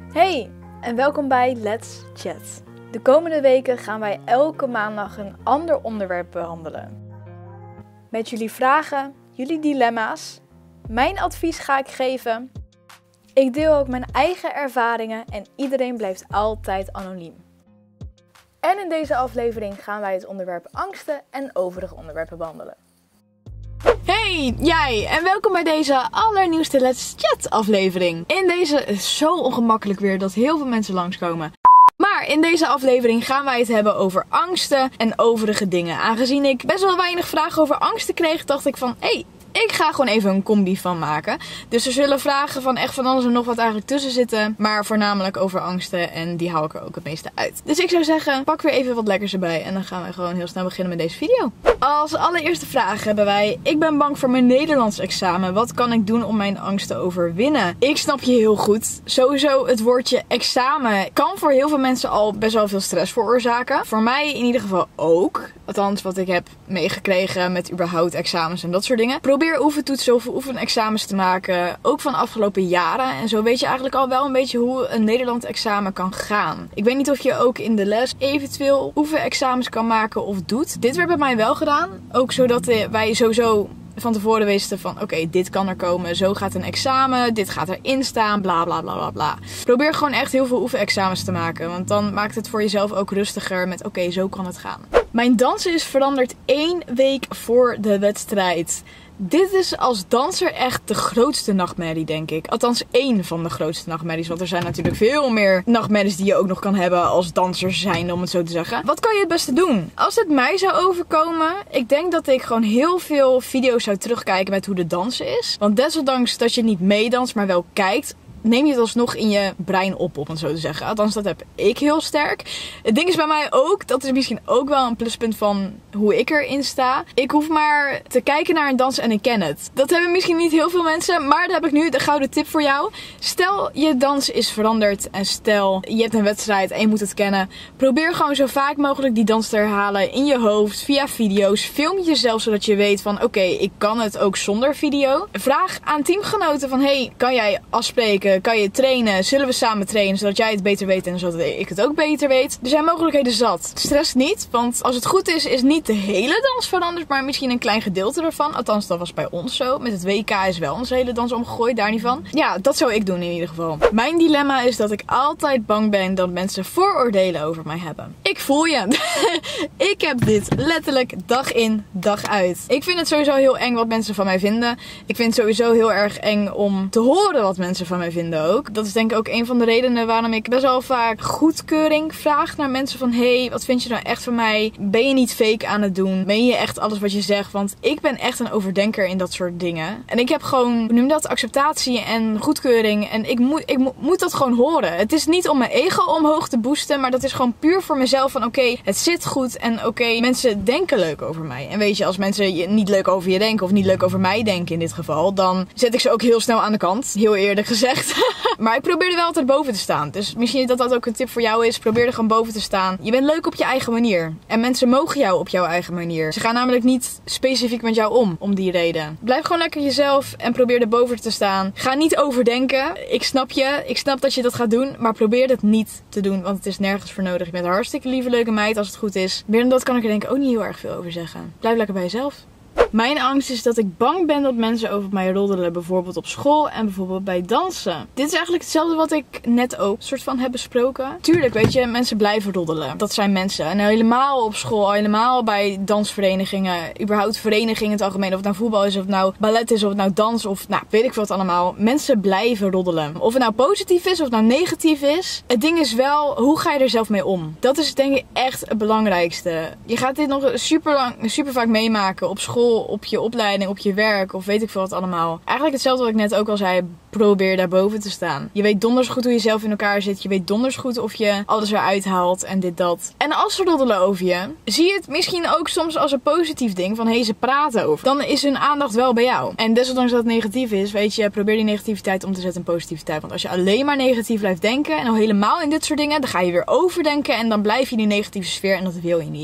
Hey en welkom bij Let's Chat. De komende weken gaan wij elke maandag een ander onderwerp behandelen. Met jullie vragen, jullie dilemma's, mijn advies ga ik geven. Ik deel ook mijn eigen ervaringen en iedereen blijft altijd anoniem. En in deze aflevering gaan wij het onderwerp angsten en overige onderwerpen behandelen. Hey, jij en welkom bij deze allernieuwste Let's Chat aflevering. In deze is zo ongemakkelijk weer dat heel veel mensen langskomen. Maar in deze aflevering gaan wij het hebben over angsten en overige dingen. Aangezien ik best wel weinig vragen over angsten kreeg, dacht ik van ik ga gewoon even een combi van maken. Dus er zullen vragen van echt van alles en nog wat eigenlijk tussen zitten. Maar voornamelijk over angsten en die hou ik er ook het meeste uit. Dus ik zou zeggen, pak weer even wat lekkers erbij. En dan gaan we gewoon heel snel beginnen met deze video. Als allereerste vraag hebben wij: ik ben bang voor mijn Nederlands examen. Wat kan ik doen om mijn angst te overwinnen? Ik snap je heel goed. Sowieso het woordje examen kan voor heel veel mensen al best wel veel stress veroorzaken. Voor mij in ieder geval ook. Althans wat ik heb meegekregen met überhaupt examens en dat soort dingen. Probeer oefentoetsen of oefenexamens te maken. Ook van afgelopen jaren. En zo weet je eigenlijk al wel een beetje hoe een Nederlands examen kan gaan. Ik weet niet of je ook in de les eventueel oefenexamens kan maken of doet. Dit werd bij mij wel gedaan. Ook zodat wij sowieso van tevoren wisten van oké, dit kan er komen. Zo gaat een examen. Dit gaat erin staan. Bla bla bla bla bla. Probeer gewoon echt heel veel oefenexamens te maken. Want dan maakt het voor jezelf ook rustiger met oké, zo kan het gaan. Mijn dansen is veranderd 1 week voor de wedstrijd. Dit is als danser echt de grootste nachtmerrie, denk ik. Althans, 1 van de grootste nachtmerries. Want er zijn natuurlijk veel meer nachtmerries die je ook nog kan hebben als danser zijn, om het zo te zeggen. Wat kan je het beste doen? Als het mij zou overkomen, ik denk dat ik gewoon heel veel video's zou terugkijken met hoe de dansen is. Want desondanks dat je niet meedanst, maar wel kijkt, neem je het alsnog in je brein op, om het zo te zeggen. Althans, dat heb ik heel sterk. Het ding is bij mij ook, dat is misschien ook wel een pluspunt van hoe ik erin sta. Ik hoef maar te kijken naar een dans en ik ken het. Dat hebben misschien niet heel veel mensen, maar daar heb ik nu de gouden tip voor jou. Stel, je dans is veranderd en stel, je hebt een wedstrijd en je moet het kennen. Probeer gewoon zo vaak mogelijk die dans te herhalen in je hoofd, via video's. Film jezelf zodat je weet van oké, ik kan het ook zonder video. Vraag aan teamgenoten van hey, kan jij afspreken? Kan je trainen? Zullen we samen trainen? Zodat jij het beter weet en zodat ik het ook beter weet. Er zijn mogelijkheden zat. Stress niet, want als het goed is niet de hele dans veranderd, maar misschien een klein gedeelte ervan. Althans, dat was bij ons zo. Met het WK is wel onze hele dans omgegooid, daar niet van. Ja, dat zou ik doen in ieder geval. Mijn dilemma is dat ik altijd bang ben dat mensen vooroordelen over mij hebben. Ik voel je. Ik heb dit letterlijk dag in, dag uit. Ik vind het sowieso heel eng wat mensen van mij vinden. Ik vind het sowieso heel erg eng om te horen wat mensen van mij vinden ook. Dat is denk ik ook een van de redenen waarom ik best wel vaak goedkeuring vraag naar mensen van hey, wat vind je nou echt van mij? Ben je niet fake aan het doen? Meen je echt alles wat je zegt? Want ik ben echt een overdenker in dat soort dingen. En ik heb gewoon, hoe noem je dat, acceptatie en goedkeuring. En ik moet dat gewoon horen. Het is niet om mijn ego omhoog te boosten, maar dat is gewoon puur voor mezelf van oké, het zit goed en oké, mensen denken leuk over mij. En weet je, als mensen niet leuk over je denken of niet leuk over mij denken in dit geval, dan zet ik ze ook heel snel aan de kant. Heel eerlijk gezegd. Maar ik probeer er wel altijd boven te staan. Dus misschien dat dat ook een tip voor jou is. Probeer er gewoon boven te staan. Je bent leuk op je eigen manier. En mensen mogen jou op jouw eigen manier. Ze gaan namelijk niet specifiek met jou om die reden. Blijf gewoon lekker jezelf en probeer er boven te staan. Ga niet overdenken. Ik snap je. Ik snap dat je dat gaat doen. Maar probeer dat niet te doen. Want het is nergens voor nodig. Je bent een hartstikke lieve, leuke meid als het goed is. Meer dan dat kan ik er denk ik ook niet heel erg veel over zeggen. Blijf lekker bij jezelf. Mijn angst is dat ik bang ben dat mensen over mij roddelen. Bijvoorbeeld op school en bijvoorbeeld bij dansen. Dit is eigenlijk hetzelfde wat ik net ook soort van heb besproken. Tuurlijk, weet je, mensen blijven roddelen. Dat zijn mensen. En helemaal op school, helemaal bij dansverenigingen. Überhaupt verenigingen in het algemeen. Of het nou voetbal is, of het nou ballet is, of het nou dans. Of nou, weet ik wat allemaal. Mensen blijven roddelen. Of het nou positief is, of het nou negatief is. Het ding is wel, hoe ga je er zelf mee om? Dat is denk ik echt het belangrijkste. Je gaat dit nog super vaak meemaken op school, op je opleiding, op je werk of weet ik veel wat allemaal. Eigenlijk hetzelfde wat ik net ook al zei. Probeer daarboven te staan. Je weet donders goed hoe je zelf in elkaar zit. Je weet donders goed of je alles eruit haalt en dit, dat. En als ze roddelen over je, zie je het misschien ook soms als een positief ding. Van hé, ze praten over. Dan is hun aandacht wel bij jou. En desondanks dat het negatief is, weet je, probeer die negativiteit om te zetten in positiviteit. Want als je alleen maar negatief blijft denken en al helemaal in dit soort dingen, dan ga je weer overdenken en dan blijf je in die negatieve sfeer en dat wil je niet.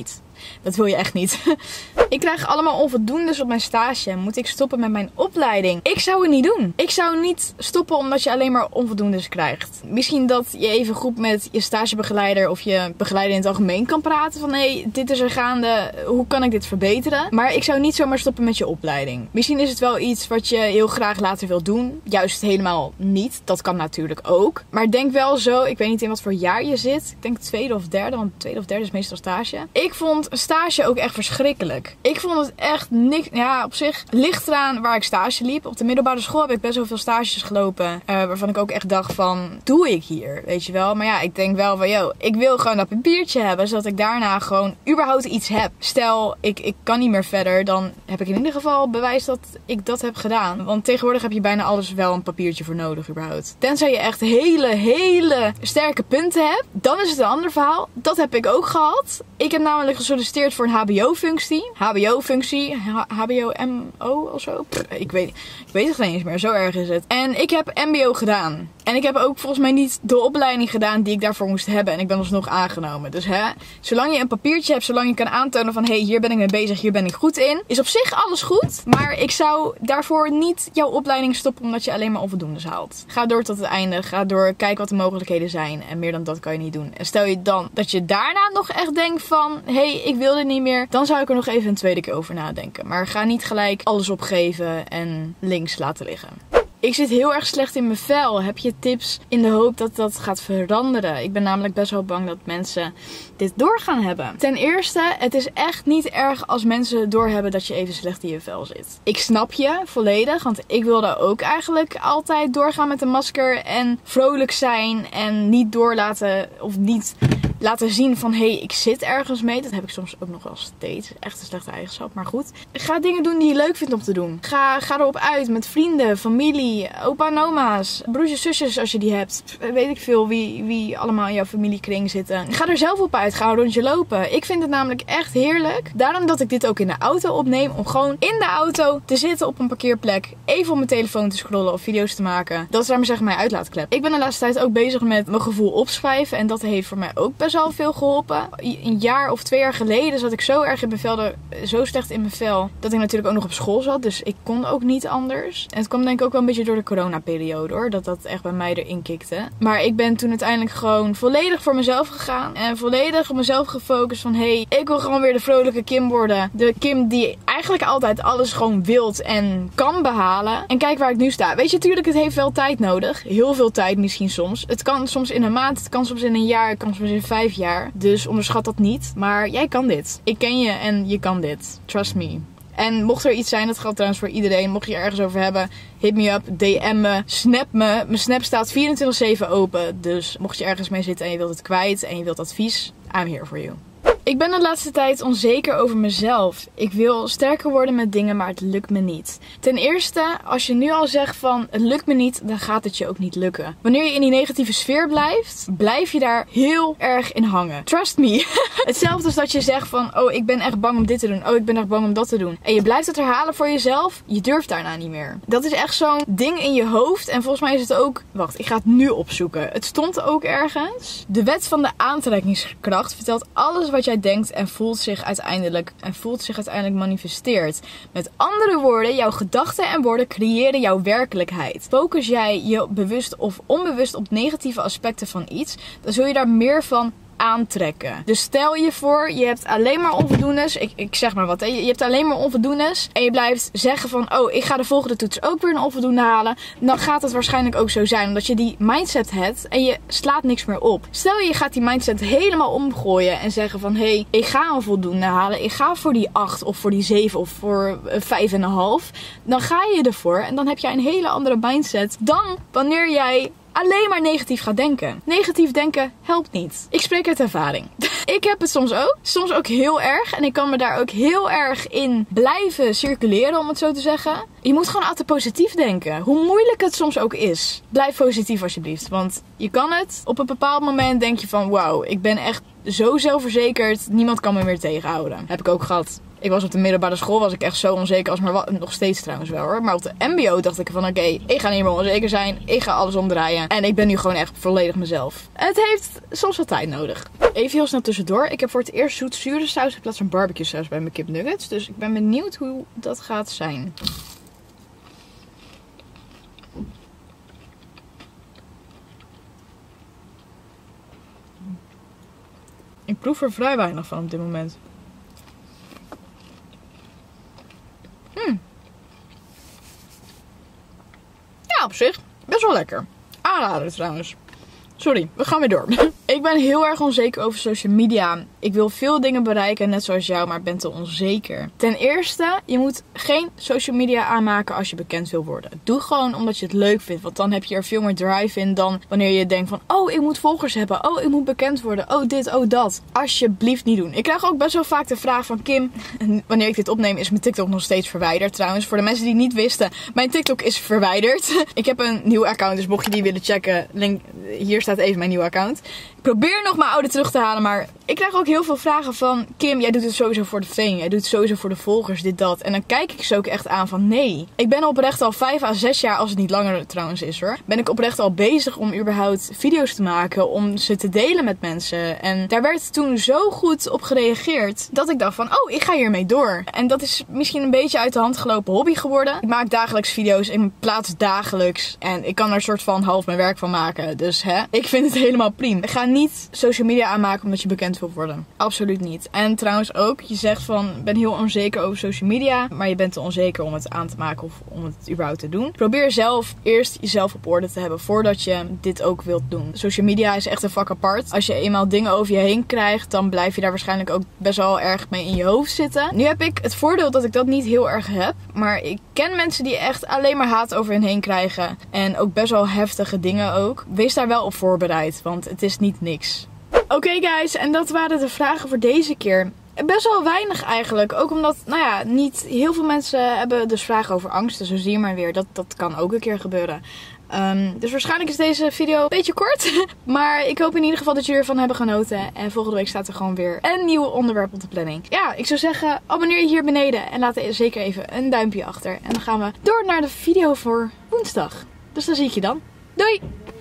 Dat wil je echt niet. Ik krijg allemaal onvoldoendes op mijn stage. Moet ik stoppen met mijn opleiding? Ik zou het niet doen. Ik zou niet stoppen omdat je alleen maar onvoldoendes krijgt. Misschien dat je even goed met je stagebegeleider of je begeleider in het algemeen kan praten. Van hé, dit is er gaande. Hoe kan ik dit verbeteren? Maar ik zou niet zomaar stoppen met je opleiding. Misschien is het wel iets wat je heel graag later wilt doen. Juist helemaal niet. Dat kan natuurlijk ook. Maar denk wel zo. Ik weet niet in wat voor jaar je zit. Ik denk tweede of derde. Want tweede of derde is meestal stage. Ik vond een stage ook echt verschrikkelijk. Ik vond het echt niks. Ja, op zich ligt eraan waar ik stage liep. Op de middelbare school heb ik best wel veel stages gelopen. Waarvan ik ook echt dacht van, doe ik hier? Weet je wel? Maar ja, ik denk wel van, yo, ik wil gewoon dat papiertje hebben. Zodat ik daarna gewoon überhaupt iets heb. Stel, ik kan niet meer verder. Dan heb ik in ieder geval bewijs dat ik dat heb gedaan. Want tegenwoordig heb je bijna alles wel een papiertje voor nodig überhaupt. Tenzij je echt hele sterke punten hebt. Dan is het een ander verhaal. Dat heb ik ook gehad. Ik heb namelijk gesolliciteerd voor een HBO-functie. HBO-functie. HBO-MO of zo. Ik weet het geen eens meer. Zo erg is het. En ik heb MBO gedaan. En ik heb ook volgens mij niet de opleiding gedaan die ik daarvoor moest hebben. En ik ben alsnog aangenomen. Dus zolang je een papiertje hebt, zolang je kan aantonen van hé, hier ben ik mee bezig, hier ben ik goed in. Is op zich alles goed. Maar ik zou daarvoor niet jouw opleiding stoppen omdat je alleen maar onvoldoendes haalt. Ga door tot het einde. Ga door, kijk wat de mogelijkheden zijn. En meer dan dat kan je niet doen. En stel je dan dat je daarna nog echt denkt van hé, ik wil dit niet meer. Dan zou ik er nog even een tweede keer over nadenken. Maar ga niet gelijk alles opgeven en links laten liggen. Ik zit heel erg slecht in mijn vel. Heb je tips in de hoop dat dat gaat veranderen? Ik ben namelijk best wel bang dat mensen dit door gaan hebben. Ten eerste, het is echt niet erg als mensen doorhebben dat je even slecht in je vel zit. Ik snap je volledig, want ik wilde ook eigenlijk altijd doorgaan met een masker en vrolijk zijn en niet doorlaten of niet laten zien van hé, ik zit ergens mee. Dat heb ik soms ook nog wel steeds. Echt een slechte eigenschap, maar goed. Ga dingen doen die je leuk vindt om te doen. Ga erop uit met vrienden, familie, opa en oma's, broertjes, zusjes als je die hebt. Weet ik veel wie allemaal in jouw familiekring zitten. Ga er zelf op uit. Ga een rondje lopen. Ik vind het namelijk echt heerlijk. Daarom dat ik dit ook in de auto opneem. Om gewoon in de auto te zitten op een parkeerplek. Even op mijn telefoon te scrollen of video's te maken. Dat is daar maar zeggen mijn uitlaatklep. Ik ben de laatste tijd ook bezig met mijn gevoel opschrijven. En dat heeft voor mij ook best wel veel geholpen. Een jaar of 2 jaar geleden zat ik zo erg in mijn vel. Zo slecht in mijn vel. Dat ik natuurlijk ook nog op school zat. Dus ik kon ook niet anders. En het kwam denk ik ook wel een beetje door de coronaperiode hoor. Dat echt bij mij erin kikte. Maar ik ben toen uiteindelijk gewoon volledig voor mezelf gegaan. En volledig op mezelf gefocust van hey, ik wil gewoon weer de vrolijke Kim worden. De Kim die eigenlijk altijd alles gewoon wilt en kan behalen. En kijk waar ik nu sta. Weet je, natuurlijk het heeft wel tijd nodig. Heel veel tijd misschien soms. Het kan soms in een maand, het kan soms in een jaar, het kan soms in 5 jaar. Dus onderschat dat niet. Maar jij kan dit. Ik ken je en je kan dit. Trust me. En mocht er iets zijn, dat geldt trouwens voor iedereen. Mocht je er ergens over hebben, hit me up, DM me, snap me. Mijn snap staat 24/7 open. Dus mocht je ergens mee zitten en je wilt het kwijt en je wilt advies, I'm here for you. Ik ben de laatste tijd onzeker over mezelf. Ik wil sterker worden met dingen, maar het lukt me niet. Ten eerste, als je nu al zegt van het lukt me niet, dan gaat het je ook niet lukken. Wanneer je in die negatieve sfeer blijft, blijf je daar heel erg in hangen. Trust me. Hetzelfde als dat je zegt van oh, ik ben echt bang om dit te doen. Oh, ik ben echt bang om dat te doen. En je blijft het herhalen voor jezelf, je durft daarna niet meer. Dat is echt zo'n ding in je hoofd. En volgens mij is het ook... Wacht, ik ga het nu opzoeken. Het stond ook ergens. De wet van de aantrekkingskracht vertelt alles wat jij denkt en voelt zich uiteindelijk manifesteert. Met andere woorden, jouw gedachten en woorden creëren jouw werkelijkheid. Focus jij je bewust of onbewust op negatieve aspecten van iets, dan zul je daar meer van aantrekken. Dus stel je voor, je hebt alleen maar onvoldoendes. Ik zeg maar wat. Je hebt alleen maar onvoldoendes. En je blijft zeggen van, oh, ik ga de volgende toets ook weer een onvoldoende halen. Dan gaat het waarschijnlijk ook zo zijn. Omdat je die mindset hebt en je slaat niks meer op. Stel je gaat die mindset helemaal omgooien en zeggen van, hey, ik ga een voldoende halen. Ik ga voor die 8 of voor die 7 of voor 5,5. Dan ga je ervoor en dan heb jij een hele andere mindset dan wanneer jij alleen maar negatief gaat denken. Negatief denken helpt niet. Ik spreek uit ervaring. Ik heb het soms ook heel erg. En ik kan me daar ook heel erg in blijven circuleren, om het zo te zeggen. Je moet gewoon altijd positief denken. Hoe moeilijk het soms ook is. Blijf positief alsjeblieft. Want je kan het. Op een bepaald moment denk je van, wauw, ik ben echt zo zelfverzekerd. Niemand kan me meer tegenhouden. Heb ik ook gehad. Ik was op de middelbare school, was ik echt zo onzeker als maar wat. Nog steeds trouwens wel hoor. Maar op de mbo dacht ik van oké, ik ga niet meer onzeker zijn. Ik ga alles omdraaien. En ik ben nu gewoon echt volledig mezelf. Het heeft soms wat tijd nodig. Even heel snel tussendoor. Ik heb voor het eerst zoet-zure saus in plaats van barbecue saus bij mijn kipnuggets. Dus ik ben benieuwd hoe dat gaat zijn. Ik proef er vrij weinig van op dit moment. Ja, op zich best wel lekker. Aanrader trouwens. Sorry, we gaan weer door. Ik ben heel erg onzeker over social media. Ik wil veel dingen bereiken, net zoals jou, maar ben te onzeker. Ten eerste, je moet geen social media aanmaken als je bekend wil worden. Doe gewoon omdat je het leuk vindt, want dan heb je er veel meer drive in dan wanneer je denkt van, oh, ik moet volgers hebben, oh, ik moet bekend worden, oh, dit, oh, dat. Alsjeblieft niet doen. Ik krijg ook best wel vaak de vraag van Kim, en wanneer ik dit opneem is mijn TikTok nog steeds verwijderd trouwens. Voor de mensen die het niet wisten, mijn TikTok is verwijderd. Ik heb een nieuw account, dus mocht je die willen checken, link, hier staat even mijn nieuwe account. Ik probeer nog mijn oude terug te halen, maar ik krijg ook heel veel vragen van, Kim, jij doet het sowieso voor de fame, jij doet het sowieso voor de volgers, dit, dat. En dan kijk ik ze ook echt aan van, nee. Ik ben oprecht al 5 à 6 jaar, als het niet langer trouwens is hoor, ben ik oprecht al bezig om überhaupt video's te maken, om ze te delen met mensen. En daar werd toen zo goed op gereageerd, dat ik dacht van, oh, ik ga hiermee door. En dat is misschien een beetje uit de hand gelopen hobby geworden. Ik maak dagelijks video's, ik plaats dagelijks en ik kan er een soort van half mijn werk van maken. Dus ik vind het helemaal prima. Ik ga niet social media aanmaken omdat je bekend wilt worden. Absoluut niet. En trouwens ook, je zegt van, ik ben heel onzeker over social media, maar je bent te onzeker om het aan te maken of om het überhaupt te doen. Probeer zelf eerst jezelf op orde te hebben voordat je dit ook wilt doen. Social media is echt een vak apart. Als je eenmaal dingen over je heen krijgt, dan blijf je daar waarschijnlijk ook best wel erg mee in je hoofd zitten. Nu heb ik het voordeel dat ik dat niet heel erg heb, maar ik ken mensen die echt alleen maar haat over hen heen krijgen en ook best wel heftige dingen ook. Wees daar wel op voorbereid, want het is niet niks. Oké guys, en dat waren de vragen voor deze keer. Best wel weinig eigenlijk. Ook omdat, nou ja, niet heel veel mensen hebben dus vragen over angsten. Zo zie je maar weer. Dat kan ook een keer gebeuren. Dus waarschijnlijk is deze video een beetje kort. Maar ik hoop in ieder geval dat jullie ervan hebben genoten. En volgende week staat er gewoon weer een nieuw onderwerp op de planning. Ja, ik zou zeggen, abonneer je hier beneden. En laat zeker even een duimpje achter. En dan gaan we door naar de video voor woensdag. Dus dan zie ik je dan. Doei!